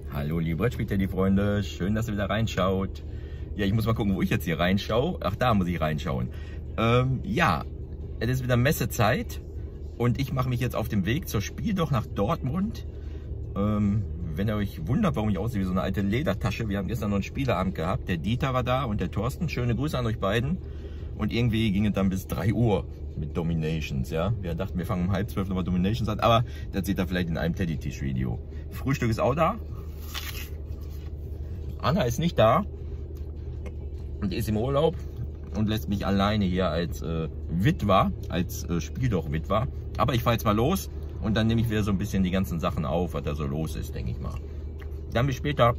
Hallo liebe Brettspiel-Teddy-Freunde, schön, dass ihr wieder reinschaut. Ja, ich muss mal gucken, wo ich jetzt hier reinschaue. Ach, da muss ich reinschauen. Ja, es ist wieder Messezeit und ich mache mich jetzt auf den Weg zur Spiel doch nach Dortmund. Wenn ihr euch wundert, warum ich aussehe wie so eine alte Ledertasche, wir haben gestern noch einen Spieleabend gehabt. Der Dieter war da und der Thorsten. Schöne Grüße an euch beiden. Und irgendwie ging es dann bis 3 Uhr mit Dominations, ja. Wir dachten, wir fangen um 11:30 nochmal Dominations an, aber das seht ihr vielleicht in einem Teddy-Tisch-Video. Frühstück ist auch da. Anna ist nicht da und ist im Urlaub und lässt mich alleine hier als Witwer, als Spieldoch-Witwer. Aber ich fahre jetzt mal los und dann nehme ich wieder so ein bisschen die ganzen Sachen auf, was da so los ist, denke ich mal. Dann bis später.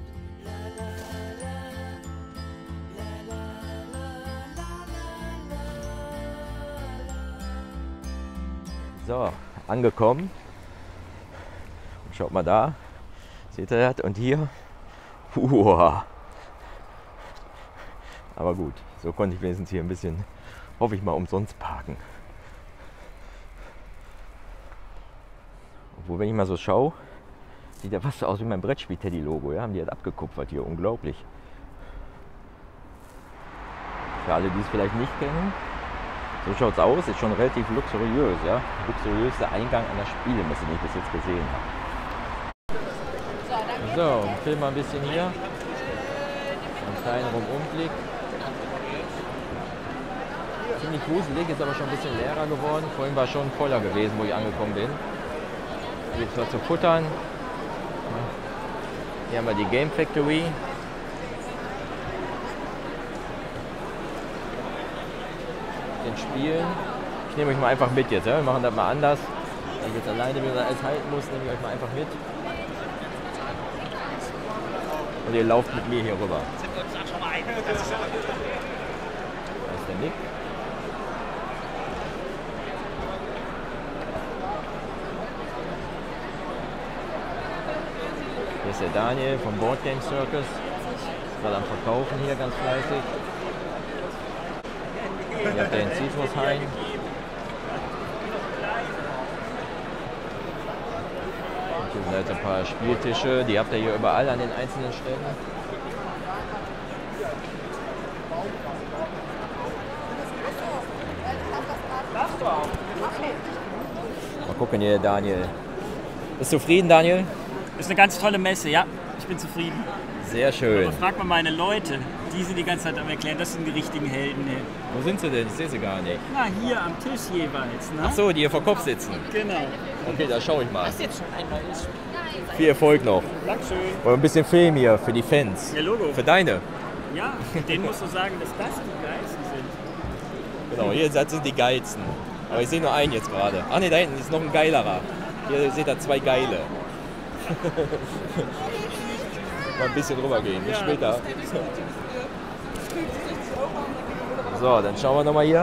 So, angekommen. Und schaut mal da. Seht ihr das? Und hier. Uah. Aber gut, so konnte ich wenigstens hier ein bisschen, hoffe ich mal, umsonst parken. Obwohl, wenn ich mal so schaue, sieht ja fast so aus wie mein Brettspiel-Teddy-Logo. Ja? Haben die halt abgekupfert hier, unglaublich. Für alle, die es vielleicht nicht kennen, so schaut es aus, ist schon relativ luxuriös. Ja? Luxuriöser Eingang einer Spielemesse, den ich bis jetzt gesehen habe. So, film mal ein bisschen hier. Einen kleinen Rundumblick. Ziemlich gruselig, ist aber schon ein bisschen leerer geworden. Vorhin war schon voller gewesen, wo ich angekommen bin. Hier gibt es was zu futtern. Hier haben wir die Game Factory. Den Spielen. Ich nehme euch mal einfach mit jetzt. Ja? Wir machen das mal anders. Wenn ich jetzt alleine wieder alles halten muss, nehme ich euch mal einfach mit. Und ihr lauft mit mir hier rüber. Da ist der Nick. Hier ist der Daniel vom Board Game Circus. Ist gerade am Verkaufen hier ganz fleißig. Hier habt ihr den Zitrushain. Hier sind halt ein paar Spieltische, die habt ihr hier überall an den einzelnen Ständen. Mal gucken hier, Daniel. Bist du zufrieden, Daniel? Ist eine ganz tolle Messe, ja. Ich bin zufrieden. Sehr schön. Aber frag mal meine Leute, die sind die ganze Zeit am Erklären, das sind die richtigen Helden hier. Wo sind sie denn? Ich sehe sie gar nicht. Na, hier am Tisch jeweils, ne? Ach so, die hier vor Kopf sitzen. Genau. Okay, da schaue ich mal. Das ist jetzt schon ein neues Spiel. Viel Erfolg noch. Dankeschön. Und ein bisschen Film hier für die Fans. Ja, Logo. Für deine. Ja, denen musst du sagen, dass das die geilsten sind. Genau, hier sind die geilsten. Aber ich sehe nur einen jetzt gerade. Ach ne, da hinten ist noch ein geilerer. Hier seht ihr 2 geile. Mal ein bisschen rüber gehen, bis später. So, dann schauen wir nochmal hier.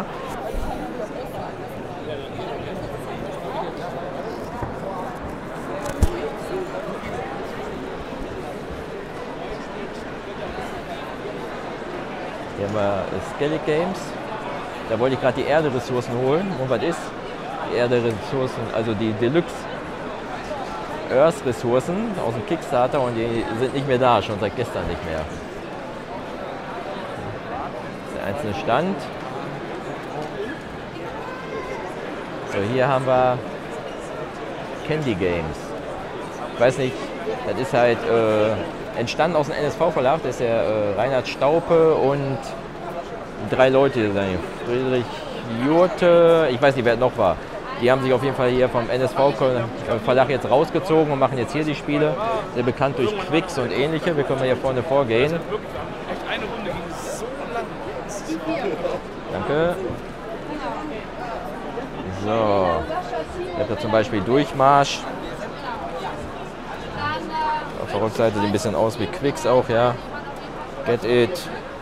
Hier haben wir Skellig Games. Da wollte ich gerade die Erde-Ressourcen holen. Und was ist? Die Erde-Ressourcen, also die Deluxe Earth-Ressourcen aus dem Kickstarter, und die sind nicht mehr da, schon seit gestern nicht mehr. Das ist der einzelne Stand. So, hier haben wir Candy Games. Ich weiß nicht, das ist halt entstanden aus dem NSV-Verlag, das ist der Reinhard Staupe und 3 Leute, Friedrich Jurte, ich weiß nicht, wer noch war. Die haben sich auf jeden Fall hier vom NSV-Verlag jetzt rausgezogen und machen jetzt hier die Spiele. Sehr bekannt durch Quicks und ähnliche. Wir können mal hier vorne vorgehen. Danke. So. Hier habt ihr zum Beispiel Durchmarsch. Auf der Rückseite sieht ein bisschen aus wie Quicks auch, ja. Get It.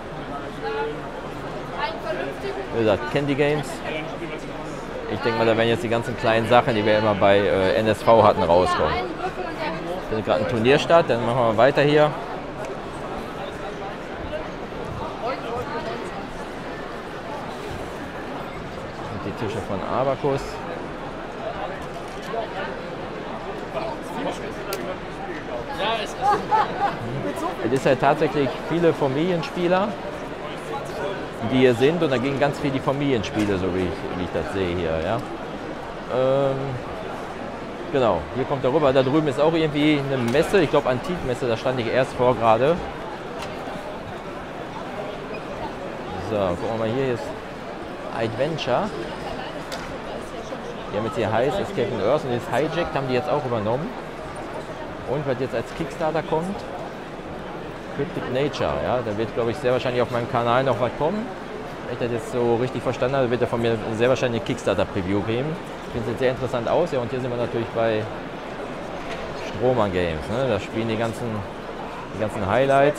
Wie gesagt, Candy Games. Ich denke mal, da werden jetzt die ganzen kleinen Sachen, die wir immer bei NSV hatten, rauskommen. Wir sind gerade ein Turnier statt, dann machen wir mal weiter hier. Und die Tische von Abacus. Es ist halt tatsächlich viele Familienspieler, die hier sind, und da gehen ganz viel die Familienspiele, so wie ich das sehe hier. Ja? Genau, hier kommt er rüber. Da drüben ist auch irgendwie eine Messe, ich glaube Antikmesse, da stand ich erst vor gerade. So, gucken wir mal, hier ist Adventure. Die haben jetzt hier heißt Escape from Earth, und jetzt Hijacked haben die jetzt auch übernommen. Und was jetzt als Kickstarter kommt, Cryptic Nature. Ja, da wird, glaube ich, sehr wahrscheinlich auf meinem Kanal noch was kommen. Wenn ich das jetzt so richtig verstanden habe, wird er von mir sehr wahrscheinlich eine Kickstarter-Preview geben. Sieht jetzt sehr interessant aus. Ja, und hier sind wir natürlich bei Strohmann Games. Ne? Da spielen die ganzen Highlights.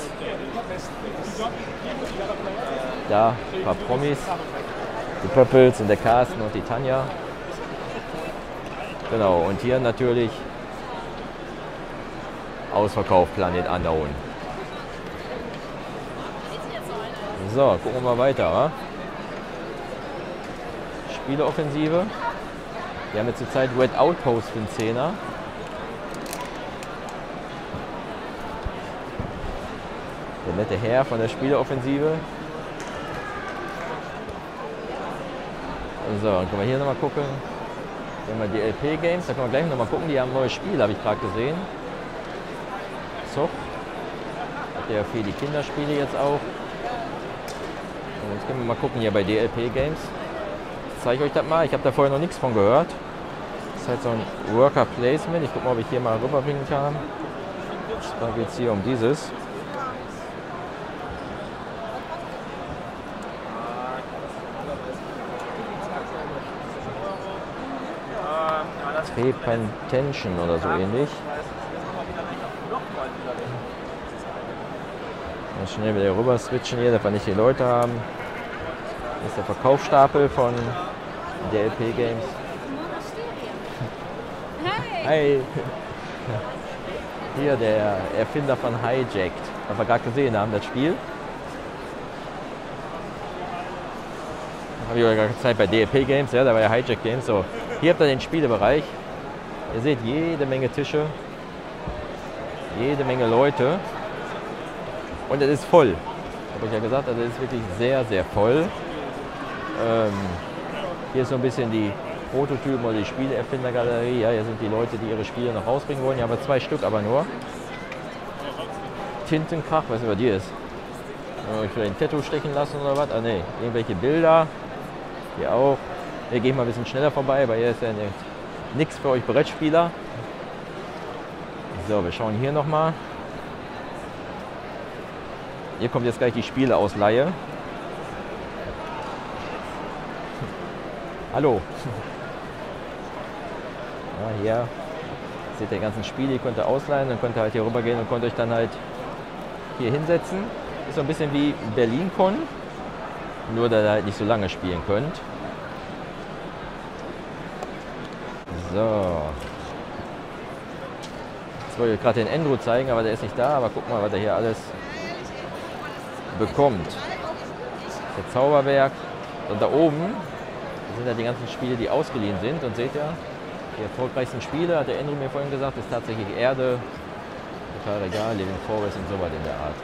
Da ein paar Promis. Die Pöppels und der Carsten und die Tanja. Genau, und hier natürlich Ausverkauf Planet Unknown. So, gucken wir mal weiter. Wa? Spieleoffensive. Wir haben jetzt zur Zeit Red Outpost für den 10er. Der nette Herr von der Spieleoffensive. So, dann können wir hier nochmal gucken. Hier haben wir die LP Games, da können wir gleich nochmal gucken. Die haben ein neues Spiel, habe ich gerade gesehen. Zoch. Hat ja viel die Kinderspiele jetzt auch. Und jetzt können wir mal gucken hier bei DLP Games. Ich zeige euch das mal, ich habe da vorher noch nichts von gehört. Das ist halt so ein Worker Placement. Ich gucke mal, ob ich hier mal rüberbringen kann. Da geht es hier um dieses. Repentention oder so ähnlich. Mal schnell wieder rüber switchen hier, dass wir nicht die Leute haben. Das ist der Verkaufsstapel von DLP Games. Hi! Hier der Erfinder von Hijacked, was wir gerade gesehen haben, das Spiel. Habe ich euch gerade gezeigt bei DLP Games, ja, da war ja Hijacked Games. So, hier habt ihr den Spielebereich. Ihr seht jede Menge Tische, jede Menge Leute. Und es ist voll. Habe ich ja gesagt, also es ist wirklich sehr, sehr voll. Hier ist so ein bisschen die Prototypen oder die Spieleerfindergalerie. Ja, hier sind die Leute, die ihre Spiele noch rausbringen wollen. Hier haben wir 2 Stück aber nur. Tintenkrach, was über dir ist. Ich will ein Tattoo stechen lassen oder was? Ah ne, irgendwelche Bilder. Hier auch. Hier gehen wir ein bisschen schneller vorbei, weil hier ist ja nichts für euch Brettspieler. So, wir schauen hier nochmal. Hier kommt jetzt gleich die Spieleausleihe. Hallo. Ja, hier seht ihr die ganzen Spiele, die könnt ihr ausleihen, dann könnt ihr halt hier rüber gehen und könnt euch dann halt hier hinsetzen. Ist so ein bisschen wie BerlinCon, nur dass ihr halt nicht so lange spielen könnt. So. Jetzt wollte ich gerade den Andrew zeigen, aber der ist nicht da. Aber guck mal, was er hier alles bekommt. Das Zauberwerk. Und da oben sind ja die ganzen Spiele, die ausgeliehen sind. Und seht ihr, die erfolgreichsten Spiele, hat der Andrew mir vorhin gesagt, ist tatsächlich Erde, Total Regal, Living Forest und so was in der Art.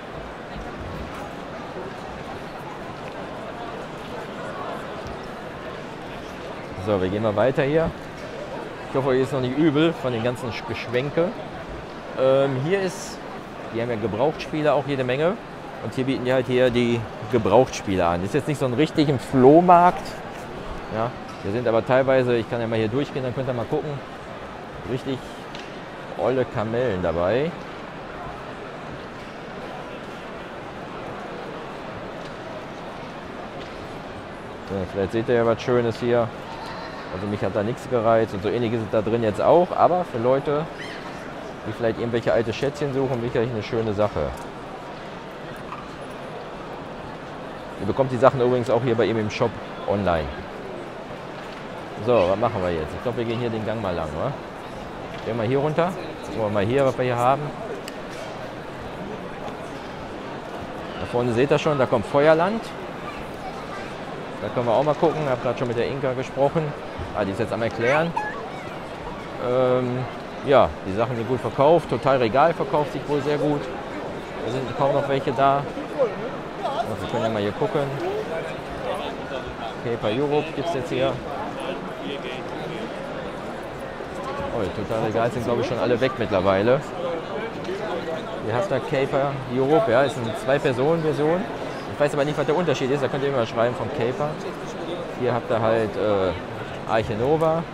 So, wir gehen mal weiter hier. Ich hoffe, euch ist noch nicht übel von den ganzen Geschwenke. Hier ist, die haben ja Gebrauchtspiele auch jede Menge. Und hier bieten die halt hier die Gebrauchtspiele an. Ist jetzt nicht so ein richtiger Flohmarkt. Ja, hier sind aber teilweise, ich kann ja mal hier durchgehen, dann könnt ihr mal gucken, richtig olle Kamellen dabei. So, vielleicht seht ihr ja was Schönes hier. Also mich hat da nichts gereizt und so ähnlich ist es da drin jetzt auch. Aber für Leute, die vielleicht irgendwelche alte Schätzchen suchen, sicherlich eine schöne Sache. Ihr bekommt die Sachen übrigens auch hier bei ihm im Shop online. So, was machen wir jetzt? Ich glaube, wir gehen hier den Gang mal lang, oder? Gehen wir hier runter. Gucken wir mal hier, was wir hier haben. Da vorne seht ihr schon, da kommt Feuerland. Da können wir auch mal gucken. Ich habe gerade schon mit der Inka gesprochen. Die ist jetzt am Erklären. ja, die Sachen sind gut verkauft. Total Regal verkauft sich wohl sehr gut. Da sind kaum noch welche da. Und wir können ja mal hier gucken. Caper Europe gibt es jetzt hier. Oh, Total Regal sind glaube ich schon alle weg mittlerweile. Hier hast du Caper Europe, ja, ist eine 2-Personen-Version. Ich weiß aber nicht, was der Unterschied ist, da könnt ihr immer schreiben vom Caper. Hier habt ihr halt Arche Nova.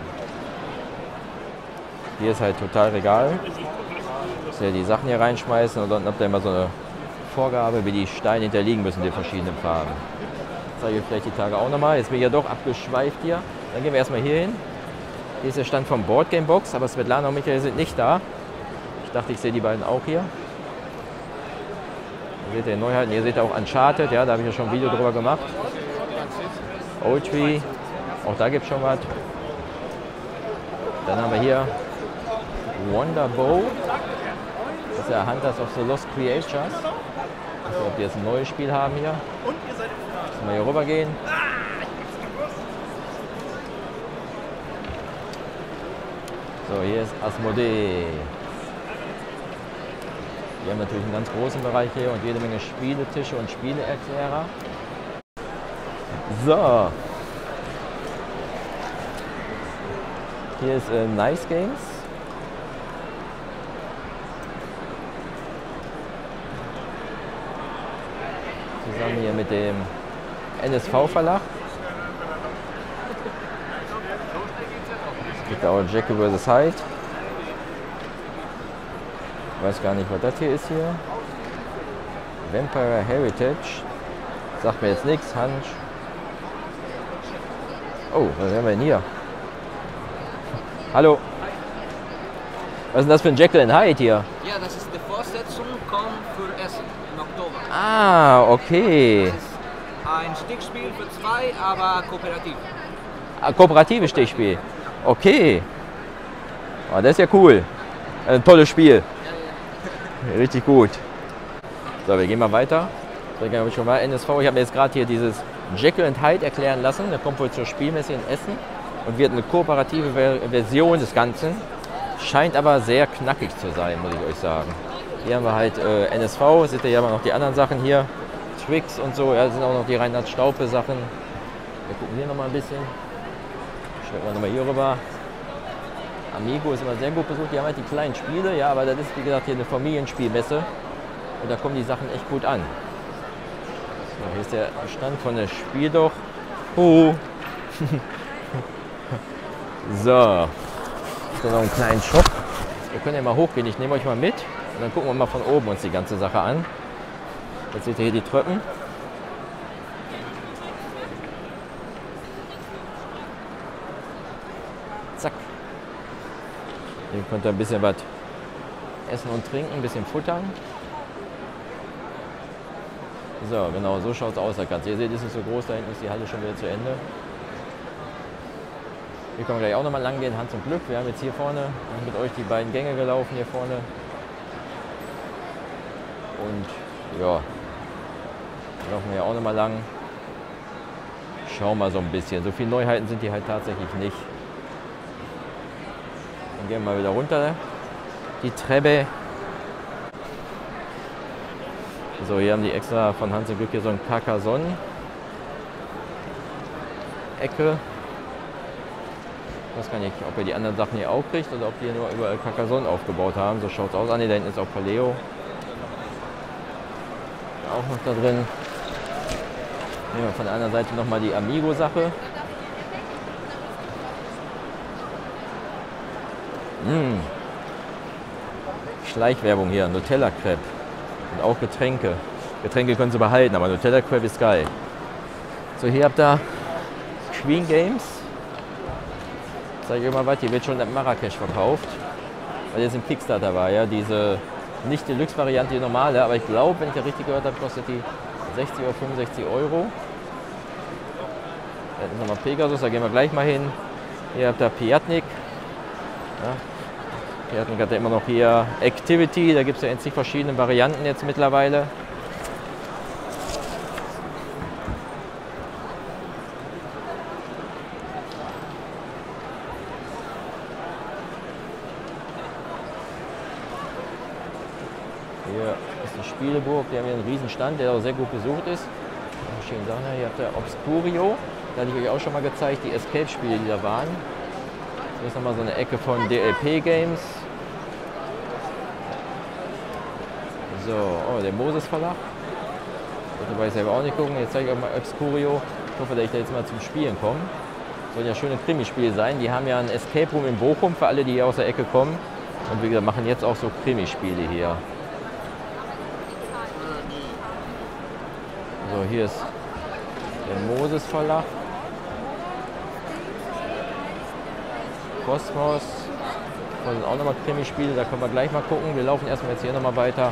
Hier ist halt Total Regal. Dass ihr die Sachen hier reinschmeißen und dann habt ihr immer so eine Vorgabe, wie die Steine hinterliegen müssen, die verschiedenen Farben. Das zeige ich vielleicht die Tage auch nochmal. Jetzt bin ich ja doch abgeschweift hier. Dann gehen wir erstmal hier hin. Hier ist der Stand vom Boardgame Box, aber Svetlana und Michael sind nicht da. Ich dachte, ich sehe die beiden auch hier. Hier seht ihr Neuheiten, hier seht ihr auch Uncharted, ja, da habe ich ja schon ein Video drüber gemacht. Old Tree, auch da gibt es schon was. Dann haben wir hier Wonder Bow. Das ist ja Hunters of the Lost Creatures. Ich weiß nicht, ob die jetzt ein neues Spiel haben hier. Müssen wir hier rüber gehen. So, hier ist Asmodee. Wir haben natürlich einen ganz großen Bereich hier und jede Menge Spieletische und Spieleerklärer. So. Hier ist Nice Games. Zusammen hier mit dem NSV-Verlag. Es gibt auch Jekyll vs. Hyde. Ich weiß gar nicht, was das hier ist hier. Vampire Heritage. Sagt mir jetzt nichts. Hansch. Oh, was haben wir denn hier? Hallo. Was ist denn das für ein Jekyll and Hyde hier? Ja, das ist die Fortsetzung, kommt für Essen im Oktober. Ah, okay. Das ist ein Stichspiel für 2, aber kooperativ. Kooperatives Stichspiel. Okay. Oh, das ist ja cool. Ein tolles Spiel. Richtig gut. So, wir gehen mal weiter. Ich habe schon mal NSV. Ich habe mir jetzt gerade hier dieses Jekyll and Hyde erklären lassen. Der kommt wohl zur Spielmesse in Essen und wird eine kooperative Version des Ganzen. Scheint aber sehr knackig zu sein, muss ich euch sagen. Hier haben wir halt NSV. Seht ihr ja aber noch die anderen Sachen hier. Tricks und so. Ja, das sind auch noch die Reinhard Staupe Sachen. Wir gucken hier noch mal ein bisschen. Schauen wir nochmal hier rüber. Amigo ist immer sehr gut besucht. Die haben halt die kleinen Spiele, ja, aber das ist wie gesagt hier eine Familienspielmesse und da kommen die Sachen echt gut an. So, hier ist der Stand von der Spiel doch. So. Ist da noch einen kleinen Shop. Wir können ja mal hochgehen. Ich nehme euch mal mit und dann gucken wir mal von oben uns die ganze Sache an. Jetzt seht ihr hier die Treppen. Zack. Hier könnt ihr ein bisschen was essen und trinken, ein bisschen futtern. So, genau, so schaut es aus. Ihr seht, es ist so groß, da hinten ist die Halle schon wieder zu Ende. Hier können wir gleich auch nochmal lang gehen, Hand zum Glück. Wir haben jetzt hier vorne mit euch die beiden Gänge gelaufen, hier vorne. Und ja, laufen wir ja auch nochmal lang. Schauen mal so ein bisschen. So viele Neuheiten sind die halt tatsächlich nicht. Dann gehen wir mal wieder runter. Die Treppe. So, hier haben die extra von Hans und Glück hier so ein Carcassonne Ecke. Ich weiß gar nicht, ob ihr die anderen Sachen hier auch kriegt oder ob die hier nur überall Carcassonne aufgebaut haben. So schaut es aus. Ah, ne, da hinten ist auch Paleo. Auch noch da drin. Nehmen wir von der anderen Seite nochmal die Amigo-Sache. Schleichwerbung hier, Nutella Crepe und auch Getränke. Getränke können Sie behalten, aber Nutella Crepe ist geil. So, hier habt ihr Queen Games. Zeige ich euch mal was, hier wird schon in Marrakesch verkauft, weil jetzt im Kickstarter war, ja, diese nicht Deluxe-Variante, die normale, aber ich glaube, wenn ich das richtig gehört habe, kostet die 60 oder 65 Euro. Da ist nochmal Pegasus, da gehen wir gleich mal hin. Hier habt ihr Piatnik. Ja. Piatnik hat ja immer noch hier Activity, da gibt es ja in zig verschiedene Varianten jetzt mittlerweile. Ja, das ist die Spieleburg. Die haben hier einen riesen Stand, der auch sehr gut besucht ist. Schöne Sachen. Hier habt ihr Obscurio. Da hatte ich euch auch schon mal gezeigt, die Escape-Spiele, die da waren. Hier ist nochmal so eine Ecke von DLP Games. So, oh, der Moses Verlag. Da war ich selber auch nicht gucken. Jetzt zeige ich euch mal Obscurio. Ich hoffe, dass ich da jetzt mal zum Spielen komme. Sollen ja schöne Krimispiele sein. Die haben ja ein Escape Room in Bochum für alle, die hier aus der Ecke kommen. Und wie gesagt, machen jetzt auch so Krimispiele hier. So, hier ist der Moses Verlag. Kosmos. Da sind auch nochmal Krimispiele, da können wir gleich mal gucken. Wir laufen erstmal jetzt hier nochmal weiter.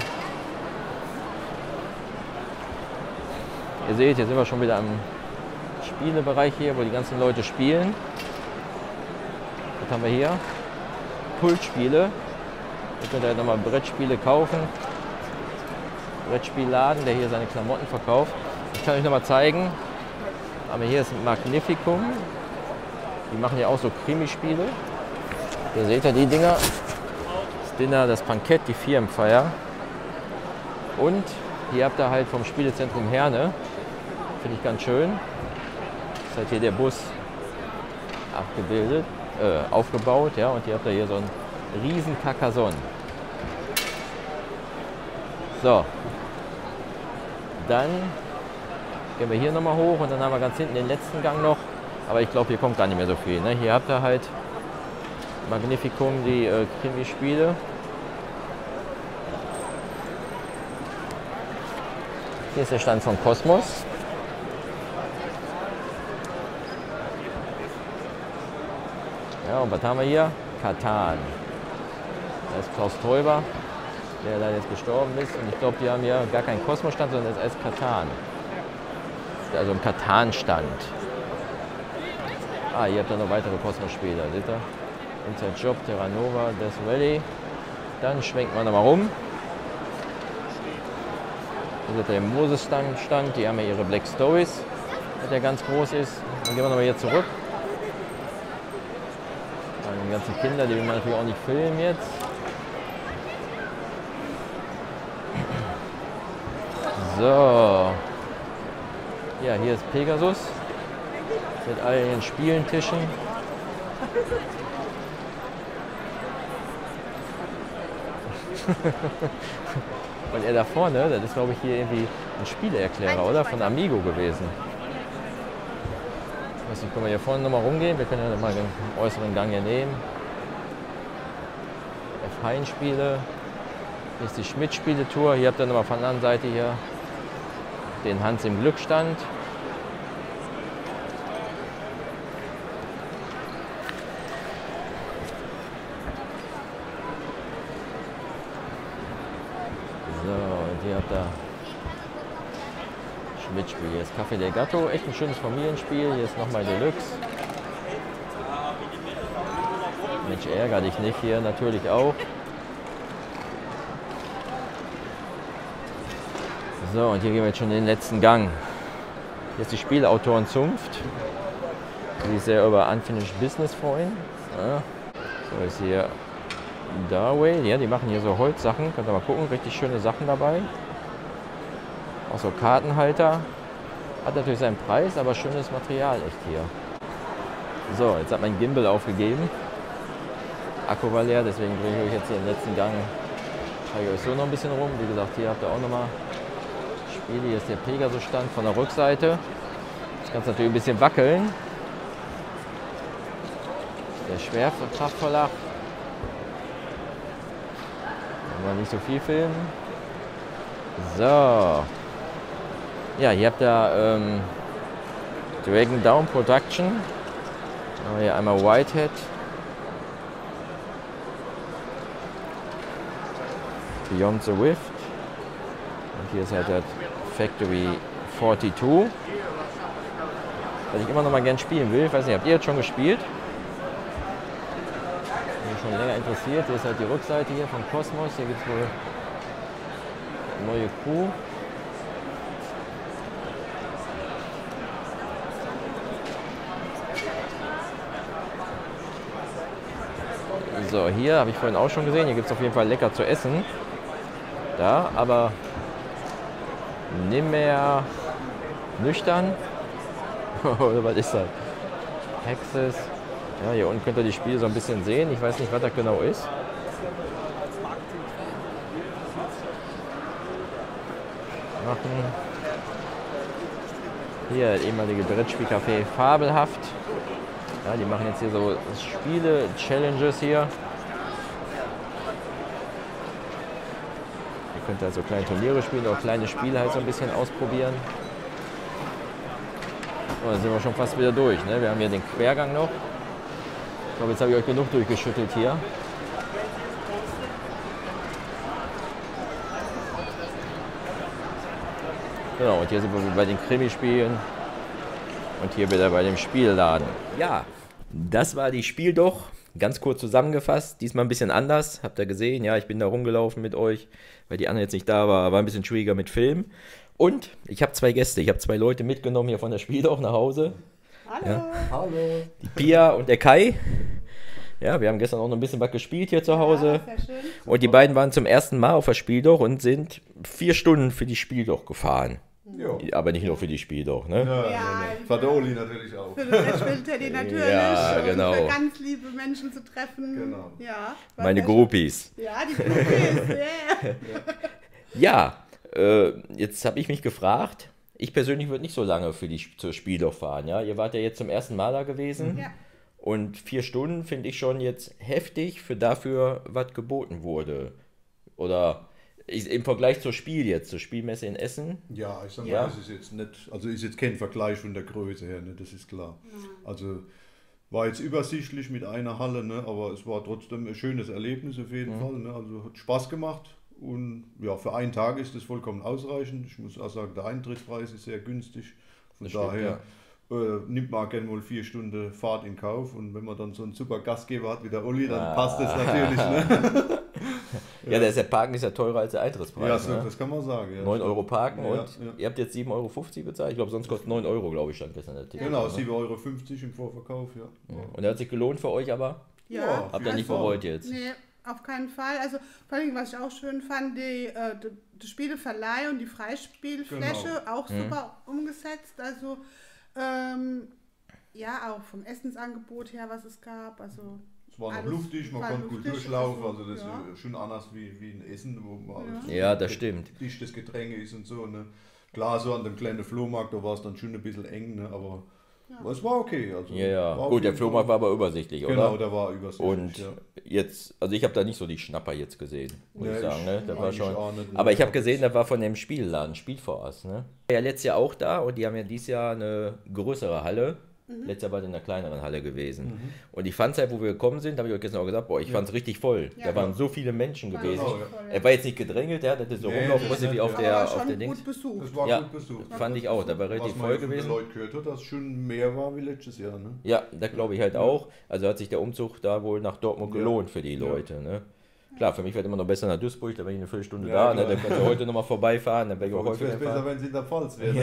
Ihr seht, hier sind wir schon wieder im Spielebereich hier, wo die ganzen Leute spielen. Was haben wir hier? Kultspiele. Ihr könnt ja nochmal Brettspiele kaufen. Brettspielladen, der hier seine Klamotten verkauft. Ich kann euch nochmal zeigen. Aber hier ist Magnificum. Die machen ja auch so Krimispiele. Hier seht ihr die Dinger. Das Dinner, das Bankett, die Firmenfeier. Und hier habt ihr halt vom Spielezentrum Herne. Finde ich ganz schön. Das ist halt hier der Bus abgebildet, aufgebaut. Ja, und hier habt ihr hier so einen riesen Carcassonne. So. Dann gehen wir hier nochmal hoch und dann haben wir ganz hinten den letzten Gang noch. Aber ich glaube, hier kommt gar nicht mehr so viel. Ne? Hier habt ihr halt Magnificum, die Krimispiele. Hier ist der Stand von Kosmos. Ja, und was haben wir hier? Katan. Da ist Klaus Teuber, der leider jetzt gestorben ist. Und ich glaube, die haben hier gar keinen Kosmos-Stand, sondern das ist Katan. Also ein Katan-Stand. Ah, hier habt ihr noch weitere Kosmos-Spiele. Seht ihr? Inside Job, Terra Nova, Death Valley. Dann schwenken wir nochmal rum. Hier seht ihr den Moses-Stand. Die haben ja ihre Black Stories, der ganz groß ist. Dann gehen wir nochmal hier zurück. Die ganzen Kinder, die will man natürlich auch nicht filmen jetzt. So. Ja, hier ist Pegasus. Mit all ihren Spielentischen. Und er da vorne, das ist glaube ich hier irgendwie ein Spieleerklärer, oder? Von Amigo gewesen. Ich weiß nicht, können wir hier vorne nochmal rumgehen? Wir können ja mal den äußeren Gang hier nehmen. F-Hein-Spiele. Hier ist die Schmidt-Spiele-Tour. Hier habt ihr nochmal von der anderen Seite hier den Hans im Glückstand. So, und hier habt ihr Schmidt-Spiel. Hier ist Café del Gatto, echt ein schönes Familienspiel. Hier ist nochmal Deluxe. Mensch, ärger dich nicht, hier natürlich auch. So, und hier gehen wir jetzt schon in den letzten Gang. Hier ist die Spieleautorenzunft, die sich sehr über Unfinished Business freuen. Ja. So, ist hier Darway, ja, die machen hier so Holzsachen. Könnt ihr mal gucken, richtig schöne Sachen dabei. Auch so Kartenhalter. Hat natürlich seinen Preis, aber schönes Material echt hier. So, jetzt hat mein Gimbal aufgegeben. Akku war leer, deswegen drehe ich euch jetzt hier im letzten Gang. Zeige euch so noch ein bisschen rum. Wie gesagt, hier habt ihr auch nochmal Spiele. Hier ist der Pegasus-Stand von der Rückseite. Das kann natürlich ein bisschen wackeln. Der Schwerkraftverlag. Wollen wir nicht so viel filmen. So. Ja, hier habt ihr Dragon Down Production. Hier einmal Whitehead. Beyond the Rift. Und hier ist halt der Factory 42. Was ich immer noch mal gern spielen will. Ich weiß nicht, habt ihr jetzt schon gespielt? Bin schon länger interessiert. Hier ist halt die Rückseite hier von Kosmos. Hier gibt es wohl eine neue Crew. So, hier habe ich vorhin auch schon gesehen. Hier gibt es auf jeden Fall lecker zu essen. da, aber nicht mehr nüchtern. Oder was ist das? Hexes. Ja, hier unten könnt ihr die Spiele so ein bisschen sehen. Ich weiß nicht, was das genau ist. Machen. Hier, ehemalige Brettspielcafé Fabelhaft. Ja, die machen jetzt hier so Spiele, Challenges hier. Ihr könnt also kleine Turniere spielen oder kleine Spiele halt so ein bisschen ausprobieren. So, dann sind wir schon fast wieder durch. Ne? Wir haben hier den Quergang noch. Ich glaube, jetzt habe ich euch genug durchgeschüttelt hier. Genau, und hier sind wir bei den Krimispielen und hier wieder bei dem Spielladen. Ja, das war die Spiel doch. Ganz kurz zusammengefasst, diesmal ein bisschen anders. Habt ihr gesehen, ja, ich bin da rumgelaufen mit euch, weil die andere jetzt nicht da war. War ein bisschen schwieriger mit Film. Und ich habe 2 Gäste, ich habe 2 Leute mitgenommen hier von der Spiel doch nach Hause. Hallo. Ja. Hallo. Die Pia und der Kai. Ja, wir haben gestern auch noch ein bisschen was gespielt hier zu Hause. Ja, sehr schön. Und die beiden waren zum ersten Mal auf der Spieldoch und sind 4 Stunden für die Spieldoch gefahren. Jo. Aber nicht nur für die Spieldoch, ne? Ja, Für den Oli natürlich auch. für das Brettspiel-Teddy natürlich. Ja, genau. Und für ganz liebe Menschen zu treffen. Genau. Ja, war Meine sehr schön. Groupies. Ja, die Groupies, yeah. Ja, jetzt habe ich mich gefragt, ich persönlich würde nicht so lange zur Spieldoch fahren. Ja? Ihr wart ja jetzt zum ersten Mal da gewesen. Ja. Und 4 Stunden finde ich schon jetzt heftig für dafür, was geboten wurde. Oder im Vergleich zur Spielmesse in Essen. Ja, ich sag mal, Ja. das ist jetzt nicht, also ist jetzt kein Vergleich von der Größe her, ne, das ist klar. Also war jetzt übersichtlich mit einer Halle, ne, aber es war trotzdem ein schönes Erlebnis auf jeden Fall. Ne, also hat Spaß gemacht und ja, für einen Tag ist das vollkommen ausreichend. Ich muss auch sagen, der Eintrittspreis ist sehr günstig. Von Das stimmt, daher nimmt man gerne mal 4 Stunden Fahrt in Kauf und wenn man dann so einen super Gastgeber hat wie der Olli, dann passt das natürlich. Ne? Ja, der Parken ist ja teurer als der Eintrittspreis. Ja, so, ne? das kann man sagen. Ja. 9 Euro parken Ja, und ja. ihr habt jetzt 7,50 Euro bezahlt. Ich glaube, sonst kostet 9 Euro, glaube ich, stand gestern der Ticket. Genau, ne? 7,50 Euro im Vorverkauf, ja. Und der hat sich gelohnt für euch aber? Ja, Habt ihr nicht bereut jetzt? Nee, auf keinen Fall. Also vor allem, was ich auch schön fand, die Spieleverleih und die Freispielfläche auch super umgesetzt. Also ja, auch vom Essensangebot her, was es gab. Also Es war noch alles luftig, man war konnte gut luftig, durchlaufen, also, also das ja. ist schon anders wie in Essen, wo man Ja, das stimmt. dichtes Getränke ist und so. Ne? Klar, so an dem kleinen Flohmarkt, da war es dann schon ein bisschen eng, ne? Aber es war okay. Also Ja. war auf Gut, der jeden Flohmarkt Fall- war aber übersichtlich, oder? Genau, der war übersichtlich. Und ja. jetzt, also ich habe da nicht so die Schnapper jetzt gesehen, muss Nee, ich sagen. Ne? ich Da war eigentlich schon. auch nicht, Aber ich habe ne. gesehen, da war von dem Spielladen, Spielvoraus. Ne? Ja, letztes Jahr auch da und die haben ja dieses Jahr eine größere Halle. Letztes Jahr war die in einer kleineren Halle gewesen. Und ich fand es halt, wo wir gekommen sind, habe ich euch gestern auch gesagt, boah, ich fand es richtig voll. Ja. Da waren so viele Menschen War gewesen. richtig voll, ja. Er war jetzt nicht gedrängelt, der hatte so Nee, rumlaufen nee, musste wie nee, auf ja. der, Aber auf schon der Dings. gut besucht. Das war Ja. gut besucht. Fand ich auch, da war relativ Was man voll jetzt von den gewesen. Leuten gehört hat, dass es schon mehr war wie letztes Jahr. Ne? Ja, da glaube ich halt auch. Also hat sich der Umzug da wohl nach Dortmund Ja. gelohnt für die Leute. Ne? Klar, für mich wäre immer noch besser nach Duisburg, da bin ich eine Viertelstunde Ja, da. Ne? klar. Dann könnt ihr heute nochmal vorbeifahren, dann wäre ich auch Es wäre häufiger besser, fahren. wenn es in der Pfalz wäre.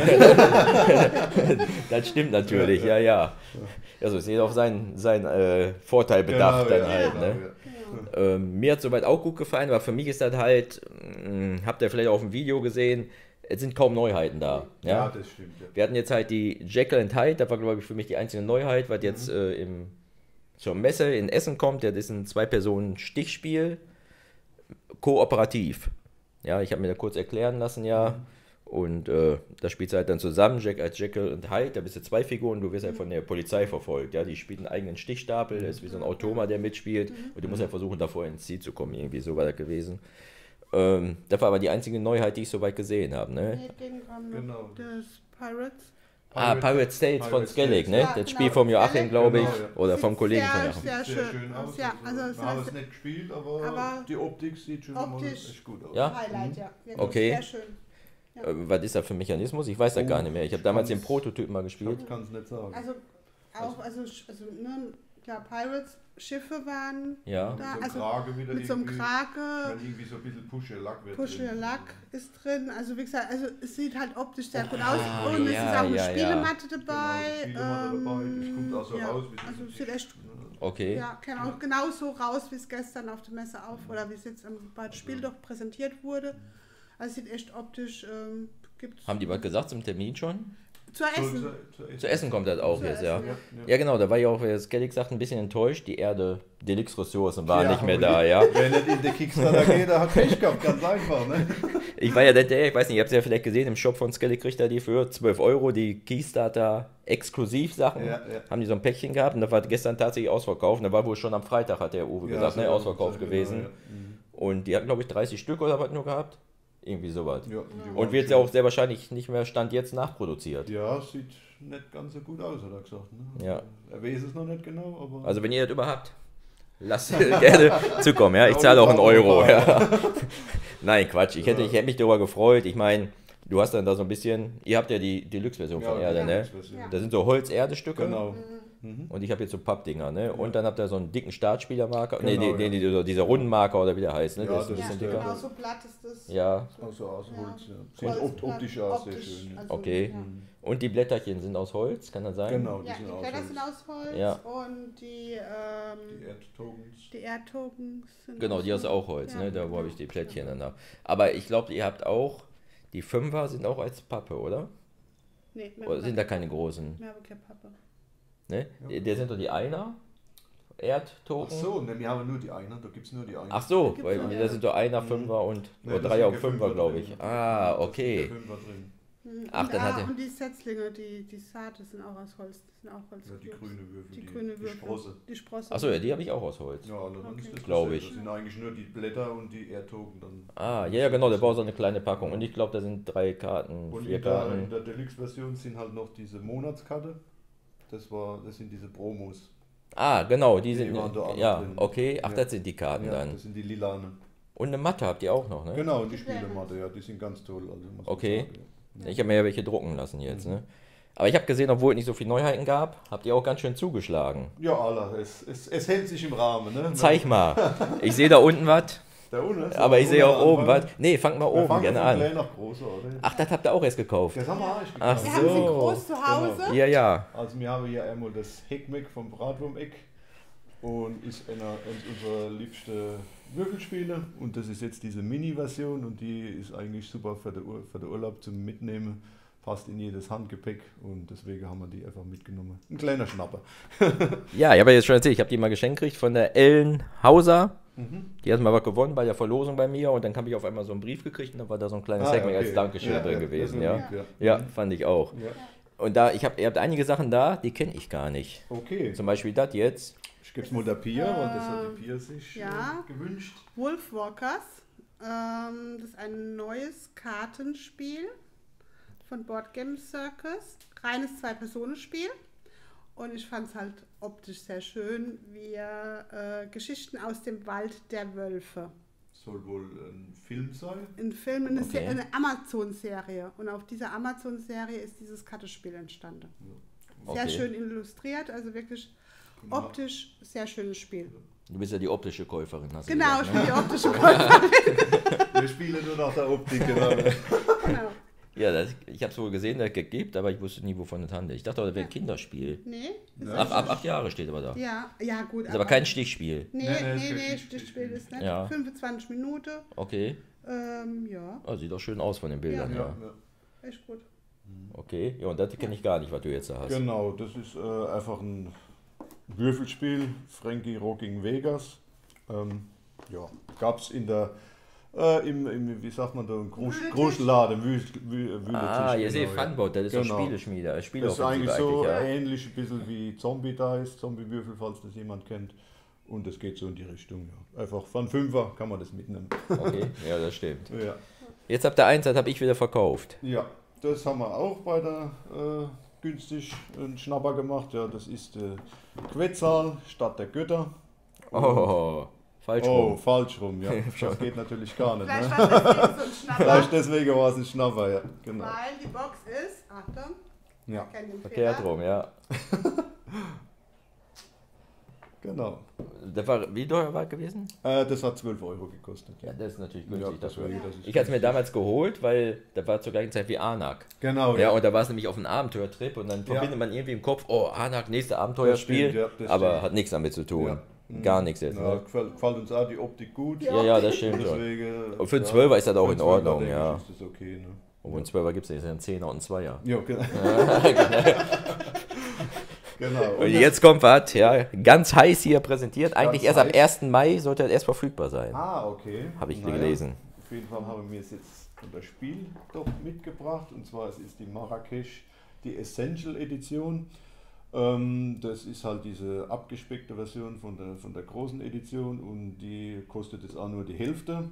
Ne? Das stimmt natürlich, ja. Also ist jeder auf seinen Vorteil bedacht Genau, dann ja, halt. genau, Ne? ja. Mir hat soweit auch gut gefallen, aber für mich ist das halt, habt ihr vielleicht auf dem Video gesehen, es sind kaum Neuheiten da. Ja, Ja? das stimmt. Ja. Wir hatten jetzt halt die Jekyll and Hyde, das war glaube ich für mich die einzige Neuheit, was jetzt zur Messe in Essen kommt. Das ist ein 2-Personen-Stichspiel, kooperativ. Ja, ich habe mir da kurz erklären lassen, ja. Und da spielst du halt dann zusammen, als Jekyll und Hyde, da bist du 2 Figuren, du wirst halt von der Polizei verfolgt. Ja, die spielt einen eigenen Stichstapel, das ist wie so ein Automa, der mitspielt. Und du musst halt versuchen, davor ins Ziel zu kommen, irgendwie so war das gewesen. Das war aber die einzige Neuheit, die ich soweit gesehen habe. Ne? Nee, den kam noch Genau. das Pirates. Pirate States von Pirate Skellig, States. ne? Ja, das genau, Spiel vom Joachim, Skellig. glaube ich, Genau, ja. oder vom Sieht Kollegen von sehr, Joachim. sehr Sehr schön schön aus. Ja, also wir haben es es nicht gespielt, aber aber die Optik sieht schon mal optisch echt gut aus. Ja? Highlight, ja. Wirklich Okay. Sehr schön. Was ist das für ein Mechanismus? Ich weiß das Oh, gar nicht mehr. Ich habe ich damals den kann's- Prototypen mal gespielt. Ich kann es nicht sagen. Also auch, also ne, klar, Pirates, Schiffe waren Ja. da, Mit so also einem Krage wieder mit so einem irgendwie, Krake, wenn irgendwie so ein bisschen Puschelack wird. Puschelack ist drin, also wie gesagt, also es sieht halt optisch sehr gut aus Ah, und es ja, ist auch eine ja, ja. Spielematte dabei. Genau, Spielematte dabei, das kommt auch so ja, raus, wie es also ist. sieht echt, Okay. ja, kam auch genauso raus, wie es gestern auf der Messe auf, oder wie es jetzt bei Spiel doch präsentiert wurde. Also sieht echt optisch, gibt's Haben die was gesagt zum Termin schon? zu essen. Zu essen kommt das auch Zu jetzt, ja. essen, Ja, genau, da war ich auch, wie Skellig sagt, ein bisschen enttäuscht. Die Erde, Deluxe-Ressourcen waren Ja, nicht mehr aber da, ja. Wer nicht in den Kickstarter geht, der hat Pech gehabt, ganz einfach. Ne? Ich war ja der, ich weiß nicht, ihr habt es ja vielleicht gesehen, im Shop von Skellig kriegt er die für 12 Euro, die Kickstarter Exklusivsachen. Ja. Haben die so ein Päckchen gehabt und da war gestern tatsächlich ausverkauft. Und da war wohl schon am Freitag, hat der Uwe gesagt, ne, ausverkauft gewesen. Genau, Und die hatten, glaube ich, 30 Stück oder was nur gehabt. Irgendwie sowas. ja. Und wird ja auch sehr wahrscheinlich nicht mehr Stand jetzt nachproduziert. Ja, sieht nicht ganz so gut aus, hat er gesagt. Ne? Ja. Er weiß es noch nicht genau, aber. Also wenn ihr das überhaupt habt, lasst gerne zukommen, ja. Ich zahle auch einen Euro, ja. Nein, Quatsch. Ich hätte mich darüber gefreut. Ich meine, du hast dann da so ein bisschen, ihr habt ja die Deluxe-Version von Erde, die ne? Deluxe-Version. Ja. Da sind so Holz-Erde-Stücke. Genau. Und ich habe jetzt so Pappdinger, ne? Und dann habt ihr so einen dicken Startspielermarker. Genau, nee, dieser Rundenmarker oder wie der heißt, ne? Ja, Der ist ein das Ja, bisschen ist dicker. genau, so platt ist das. Ja, Also aus Holz, ja. Holz, Sieht optisch aus, sehr optisch, schön. Ja. also, okay. ja. Und die Blätterchen sind aus Holz, kann das sein? Genau, die Ja, sind die aus Blätter Holz. sind aus Holz Ja. und die Erdtokens. Erdtokens sind Genau, die hast du auch Holz, Ja, ne? Da wo genau. habe ich die Plättchen dann da. Aber ich glaube, ihr habt auch, die Fünfer sind auch als Pappe, oder? Nee, Oder sind da keine großen? mehr keine Pappe. Ne? Der sind doch die Einer, Ach Erdtoken. so, ne, wir haben nur die Einer, da gibt es nur die Einer. Ach so, Gibt's weil noch, da ja. sind doch Einer, Fünfer und Ne, oder da drei sind auf keine Fünfer, glaube drin. ich. Ah, Da sind okay. keine Fünfer drin. Ach, dann hat er- Und die Setzlinge, die Saate sind auch aus Holz. Das sind auch Holz. Ja, die grüne Würfel, Die grüne Würfel. Sprosse. Die Sprosse. Achso, ja, die habe ich auch aus Holz. Ja, alle Okay. das Glaub dasselbe. ich. Das sind eigentlich nur die Blätter und die Erdtoken dann. Ah, ja, genau, der baut so eine kleine Packung. Und ich glaube, da sind 3 Karten, Und 4 in Karten. der Deluxe-Version sind halt noch diese Monatskarte. Das sind diese Promos. Ah, genau, die sind. waren da auch Ja, drin. okay. Ach, Ja. das sind die Karten Ja, dann. das sind die lilanen. Und eine Matte habt ihr auch noch, ne? Genau, und die Spielematte, ja, die sind ganz toll. Also muss man Okay. sagen, ja. Ich habe mir ja welche drucken lassen jetzt, ne? Aber ich habe gesehen, obwohl es nicht so viele Neuheiten gab, habt ihr auch ganz schön zugeschlagen. Ja, Allah, es hält sich im Rahmen. Ne? Zeig mal. Ich sehe da unten was, Da unten, so aber ich sehe auch oben anfangen. was. Nee, fangt mal Wir oben fangen gerne von an. klein nach groß, oder? Ach, das habt ihr auch erst gekauft. Das haben wir eigentlich Ach gekauft. Wir haben sie so. groß zu Hause. Ja, ja. Also wir haben hier einmal das Heckmeck vom Bratwurmeck und ist unser liebste Würfelspiele und das ist jetzt diese Mini-Version und die ist eigentlich super für den Urlaub zum Mitnehmen. Passt in jedes Handgepäck und deswegen haben wir die einfach mitgenommen. Ein kleiner Schnapper. Ja, ich habe ja jetzt schon erzählt, ich habe die mal geschenkt gekriegt von der Ellen Hauser. Die hat mal was gewonnen bei der Verlosung bei mir und dann habe ich auf einmal so einen Brief gekriegt und da war da so ein kleines Segment als Dankeschön drin gewesen. das Ja. ist lieb, Ja, fand ich auch. Ja. Und da, ihr habt einige Sachen da, die kenne ich gar nicht. Okay, Zum Beispiel das jetzt. ich gebe es mal der Pia, weil das hat die Pia sich ja. gewünscht. Wolfwalkers. Das ist ein neues Kartenspiel von Board Game Circus. Reines 2-Personen-Spiel. Und ich fand es halt optisch sehr schön, wie Geschichten aus dem Wald der Wölfe. Soll wohl ein Film sein. Ein Film, eine, Okay. eine Amazon-Serie. Und auf dieser Amazon-Serie ist dieses Kartenspiel entstanden. Sehr Okay. schön illustriert, also wirklich optisch sehr schönes Spiel. Du bist ja die optische Käuferin, hast du Genau, ich gesagt, ne? bin die optische Käuferin. Wir spielen nur nach der Optik, genau. Genau. Ja, ich habe es wohl gesehen, dass es gibt, aber ich wusste nie, wovon es handelt. Ich dachte, das wäre ein Kinderspiel. Nee? Ist Ab 8 Jahre steht aber da. ja, gut. Ist aber kein Stichspiel. Nee, Nee, das Spiel ist nicht. Ja. 25 Minuten. Okay. Ja, Oh, sieht doch schön aus von den Bildern, ja. echt gut. Okay. Ja, und das kenne ich gar nicht, was du jetzt da hast. Genau, das ist einfach ein Würfelspiel, Frankie Rocking Vegas. Ja, gab es in der, wie sagt man da, im Großladen, Wühletisch. Ah, ihr seht genau, ja. Funboat, das ist Genau. doch Spieleschmiede. Das ist Spieleoffensive eigentlich so ja. ähnlich ein bisschen wie Zombie Dice, Zombie-Würfel, falls das jemand kennt. Und das geht so in die Richtung, ja. Einfach von 5er kann man das mitnehmen. Okay, ja, das stimmt. Ja. Jetzt habt ihr eins, das habe ich wieder verkauft. Ja, das haben wir auch bei der günstig einen Schnapper gemacht. Ja, das ist Quetzal statt der Götter. Oh, falsch Oh, rum. falsch rum, ja. Das geht natürlich gar nicht. Vielleicht Ne? war das so ein Schnapper, Vielleicht deswegen war es ein Schnapper, ja. Genau. weil die Box ist, Achtung, Ja, kennt den Verkehrt Fehler. rum, ja. genau. Das war, wie teuer war es gewesen? Das hat 12 Euro gekostet. Ja, das ist natürlich Ja, günstig dafür. deswegen, das ist Ich hatte es mir damals geholt, weil das war zur gleichen Zeit wie Anak. Genau, Ja, und da war es nämlich auf einem Abenteuertrip und dann verbindet man irgendwie im Kopf, oh, Anak, nächste Abenteuerspiel, Das stimmt, ja, das aber stimmt. hat nichts damit zu tun. Ja. gar nichts jetzt. Ja, Ne? gefällt uns auch die Optik gut. Ja, das stimmt schon. Deswegen, Und für einen 12er ist das auch für in einen 12er, Ordnung, denke ja. ich, ist das okay, ne? Obwohl ein 12er gibt es ja einen 10er und einen 2er. Ja, genau. Genau. Und jetzt kommt was, ja, ganz heiß hier präsentiert. Eigentlich Ganz erst am heiß. 1. Mai sollte das erst verfügbar sein. Ah, okay. Habe ich Naja, gelesen. Auf jeden Fall haben wir es jetzt das Spiel doch mitgebracht. Und zwar es ist die Marrakesch, die Essential Edition. Das ist halt diese abgespeckte Version von der großen Edition und die kostet jetzt auch nur die Hälfte.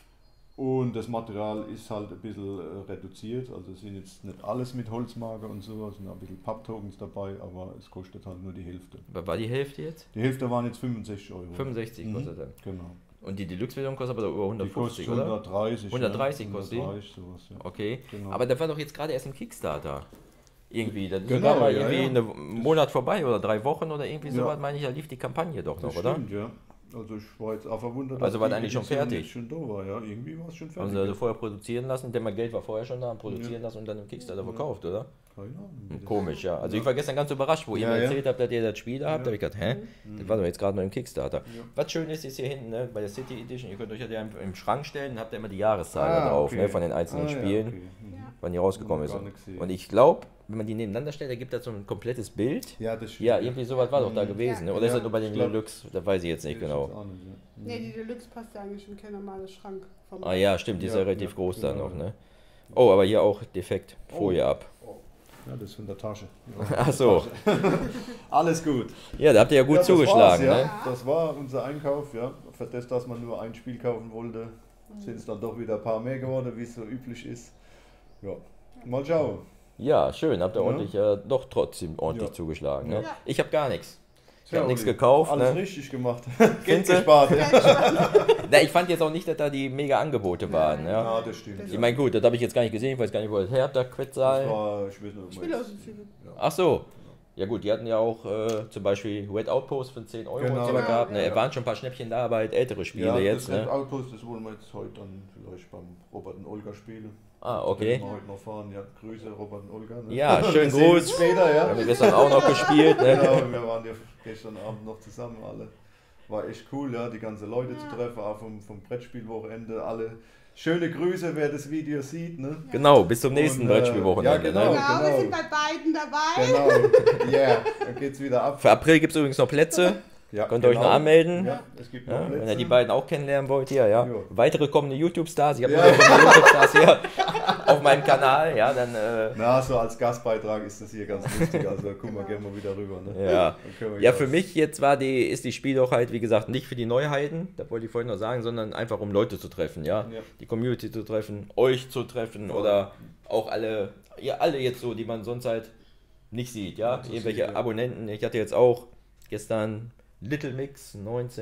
Und das Material ist halt ein bisschen reduziert, also es sind jetzt nicht alles mit Holzmarker und so, es sind ein bisschen Papptokens dabei, aber es kostet halt nur die Hälfte. Was war die Hälfte jetzt? Die Hälfte waren jetzt 65 Euro. 65 kostet das. Genau. Und die Deluxe-Version kostet aber über Die 150, kostet oder? 130. 130 ja. kostet die? 130 sowas, ja. Okay, Genau. aber das war doch jetzt gerade erst im Kickstarter. Irgendwie, das ist Genau, sogar mal ja, irgendwie ja. einen Monat vorbei oder 3 Wochen oder irgendwie Ja. sowas, meine ich, da lief die Kampagne doch noch, Das oder? stimmt, ja. Also ich war jetzt auch verwundert, Also dass war die eigentlich schon Edition fertig? jetzt schon da war, ja. Irgendwie war es schon fertig. Haben sie also vorher produzieren lassen, denn mein Geld war vorher schon da, produzieren lassen und dann im Kickstarter verkauft, oder? Keine Ahnung. Komisch, ja. Also ich war gestern ganz überrascht, wo ihr Ja, mir ja. erzählt habt, dass ihr das Spiel da habt. Da habe ich gedacht, hä? Das war doch jetzt gerade noch im Kickstarter. Ja. Was schön ist hier hinten, ne, bei der City Edition, ihr könnt euch das ja im Schrank stellen und habt ja immer die Jahreszahl da drauf, okay. ne, von den einzelnen Ja, Spielen, okay. Mhm. wann die rausgekommen ist. Gar nichts sehen. Und ich glaube, wenn man die nebeneinander stellt, ergibt das so ein komplettes Bild. Ja, das stimmt. Ja, irgendwie sowas war doch da gewesen, ne? Oder ist Ja, das nur bei den ich glaub- Deluxe? Das weiß ich jetzt nicht Ich genau. weiß auch nicht, ja. Nee, die Deluxe passt ja eigentlich in kein normales Schrank. Vom Ah ja, stimmt, die ist ja Ja, relativ ja, groß dann genau. noch, ne? Oh, aber hier auch defekt, Folie ab. Ja, das ist von der Tasche. Ach so. Alles gut. Ja, da habt ihr ja gut Ja, das zugeschlagen, war's, ne? ja. Das war unser Einkauf, ja. Für das, dass man nur ein Spiel kaufen wollte, sind es dann doch wieder ein paar mehr geworden, wie es so üblich ist. Ja, mal schauen. Ja, schön, habt ihr Ja. ordentlich, doch trotzdem ordentlich Ja. zugeschlagen, ne? Ja. Ich habe gar nichts. Ich Tja, habe nichts Uli, gekauft, Alles ne? richtig gemacht. Findest Geld du? gespart. Ja. Na, ich fand jetzt auch nicht, dass da die mega Angebote waren, ja. Ja, das stimmt. Ich meine, gut, das habe ich jetzt gar nicht gesehen, ich weiß gar nicht, wo das her habt, der Das Quetzal. war, ich weiß nicht, ob Spiel aus dem Film. Ach so. Ja gut, die hatten ja auch zum Beispiel Red Outpost für 10 Euro Genau, und so ja, gehabt. Ne? ja. Waren schon ein paar Schnäppchen da, aber halt ältere Spiele ja, jetzt. das Ne? Outpost, das wollen wir jetzt heute dann vielleicht beim Robert und Olga spielen. Ah, Werden okay. wir heute noch fahren. Ja, Grüße Robert und Olga. Ne? Ja, schönen Wir sehen uns Gruß. später, ja. Haben wir gestern auch noch gespielt. Ne? Genau, wir waren ja gestern Abend noch zusammen alle. War echt cool, ja, die ganzen Leute zu treffen, auch vom Brettspielwochenende. Alle schöne Grüße, wer das Video sieht. Ne? Genau, bis zum nächsten Und, Brettspielwochenende. ja, genau. Ne? Genau, wir sind bei beiden dabei. Genau, yeah, dann geht's wieder ab. Für April gibt es übrigens noch Plätze. Ja, Könnt ihr euch genau. noch anmelden. Ja, es gibt Ja, noch wenn Plätze. ihr die beiden auch kennenlernen wollt, hier, ja. Jo. Weitere kommende YouTube-Stars, ich habe Ja. neue kommende YouTube-Stars hier auf meinem Kanal, ja, dann, Na, so als Gastbeitrag ist das hier ganz lustig, also gucken wir gerne mal wieder rüber. Ne? ja. Dann können wir Ja, das- für mich jetzt ist die Spiel doch halt, wie gesagt, nicht für die Neuheiten, das wollte ich vorhin noch sagen, sondern einfach um Leute zu treffen, ja. Ja. Die Community zu treffen, euch zu treffen oder auch alle jetzt so, die man sonst halt nicht sieht, ja. so Irgendwelche sieht, ja. Abonnenten, ich hatte jetzt auch gestern Little Mix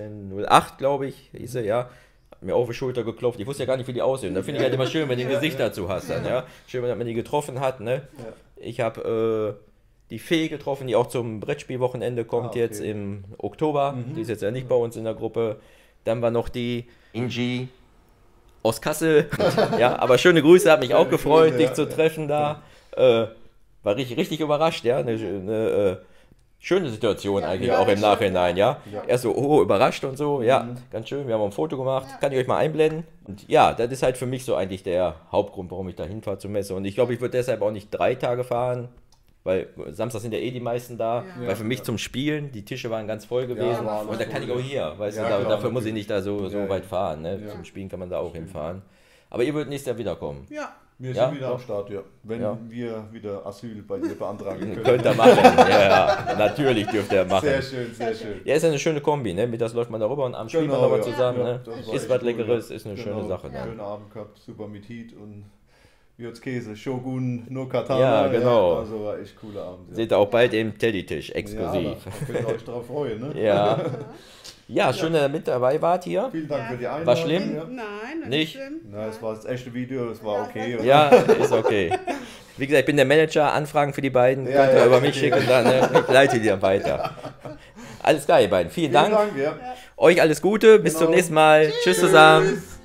1908, glaube ich, hieß er, ja. Hat mir auf die Schulter geklopft. Ich wusste ja gar nicht, wie die aussehen. Da finde ich halt immer schön, wenn du ein Gesicht dazu hast dann, ja. Schön, wenn man die getroffen hat, ne. Ja. Ich habe die Fee getroffen, die auch zum Brettspielwochenende kommt okay. jetzt im Oktober. Die ist jetzt ja nicht bei uns in der Gruppe. Dann war noch die Ingi aus Kassel. Ja, aber schöne Grüße, hat mich auch gefreut, Grüße, dich ja. zu treffen da. War richtig überrascht, ja. Eine schöne Situation eigentlich Ja, auch im schön. Nachhinein, ja. Ja. Erst so, oh, überrascht und so, ja, ganz schön. Wir haben ein Foto gemacht, kann ich euch mal einblenden. Und ja, das ist halt für mich so eigentlich der Hauptgrund, warum ich da hinfahre zur Messe. Und ich glaube, ich würde deshalb auch nicht 3 Tage fahren, weil Samstag sind ja eh die meisten da. Ja. Weil für mich zum Spielen, die Tische waren ganz voll gewesen. war alles und da kann ich voll, auch hier, weißt Ja, du, klar, dafür muss ich natürlich. nicht da so Ja, weit fahren. Ne? Ja. Zum Spielen kann man da auch hinfahren. Aber ihr würdet nächstes Jahr wiederkommen. Ja, Wir Ja, sind wieder doch. am Start, ja. Wenn Ja. wir wieder Asyl bei dir beantragen können. Könnt ihr machen. Ja, natürlich dürft ihr machen. Sehr schön, sehr schön. Ja, ist ja eine schöne Kombi, ne? Mittags läuft man darüber und abends spielt man Genau, nochmal ja. zusammen, Ja, ne? das war Ist echt was cool, Leckeres, ja. ist eine Genau. schöne Sache dann. Schönen Abend gehabt, super mit Heat und Käse, Shogun, no Katana. Ja, genau. Also war echt cooler Abend. Ja. Seht ihr auch bald im Teddy-Tisch, Ja, exklusiv. da könnt ihr euch drauf freuen, ne? Ja. Ja, schön, dass ihr mit dabei wart hier. Vielen Dank für die Einladung. War schlimm? Ja. nein, das Nicht? ist schlimm. Na, es war das echte Video, es war okay. oder? Ja, ist okay. Wie gesagt, ich bin der Manager, Anfragen für die beiden, Ja, könnt ihr ja. über mich schicken, dann ne? Ich leite die dann weiter. Alles klar, ihr beiden. Vielen Vielen Dank. Dank, ja. Euch alles Gute, bis Genau. zum nächsten Mal. Tschüss zusammen. Tschüss.